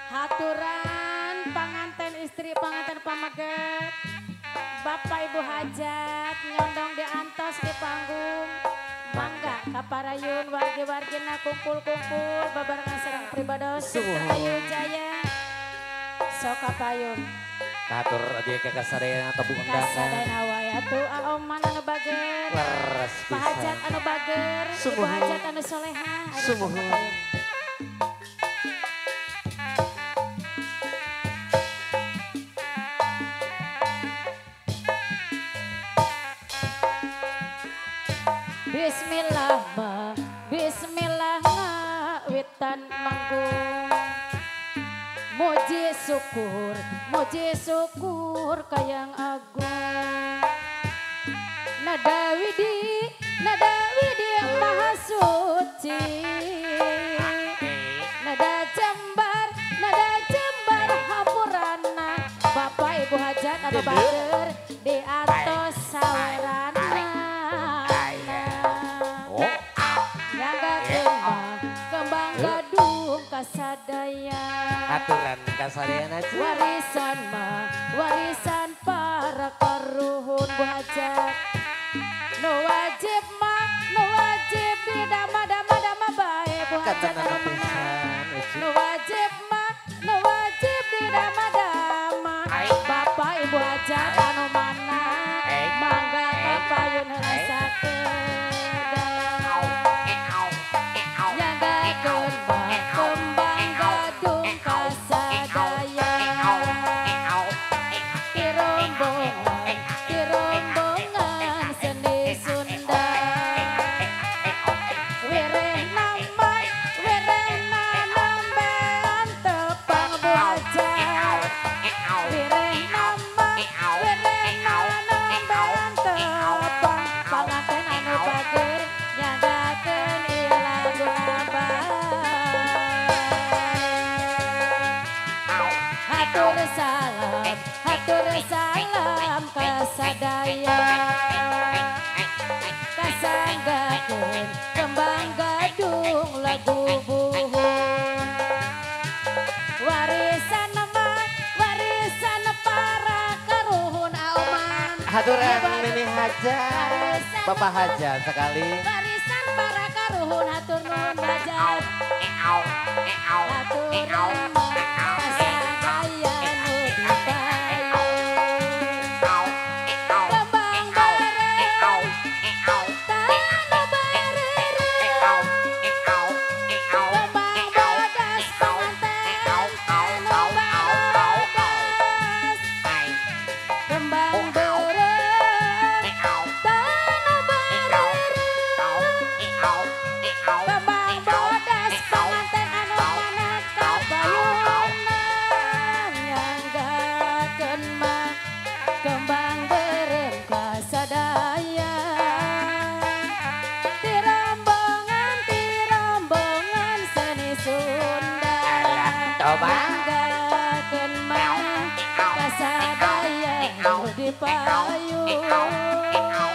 Haturan panganten istri panganten pamaget. Bapak Ibu hajat nyondong di antos di panggung. Mangga kaparayun wargi-wargina kumpul-kumpul babarengan serang pribados Ayu Jaya. Sok kapayun. Katur dia ke kasadayana tebu undangan. Kasadayana wae atuh aoman anu bager. Leres pisan. Pahajat anu bager, ibu hajat anu soleha. Sumuhun. Bismillah ma, bismillah ngawitan manggung. Muji syukur kayang agung. Nada widi maha suci. Nada jembar hampurana. Bapak Ibu hajat anu bager di atos sawerana. Kembang gadung kasadaya. Aturan kasadayana warisan para karuhun Bu hajat. Nu wajib di dama bae Bu hajat anu menang. Nu wajib di dama Bapak Ibu hajat anu mana. Mangga kapayun heula sakeun. Kembang gadung kasadaya. Rombongan seni Sunda. Wirena nambean tepang Bu hajat. Wirena nambean tepang panganten anu bager nyanggakeun ieu lagu abah. Hatur salam kasadaya. Kasanggakeun kembang gadung lagu buhun. Warisan para karuhun aoman. Haturan Nini hajat, Bapak hajat sekali. Warisan para karuhun hatur nuhun hajat. Haturan kasadaya nu dipayun. Kembang bareng tanu bareng. Kembang bodas panganten tanu bodas. Kembang bareng tanu bareng. Kembang bodas panganten anu mana kabayunan. Nyanggakeun mah kembang berem kasadaya. Tirombongan seni Sunda. Nyanggakeun mah kasadaya nu dipayun.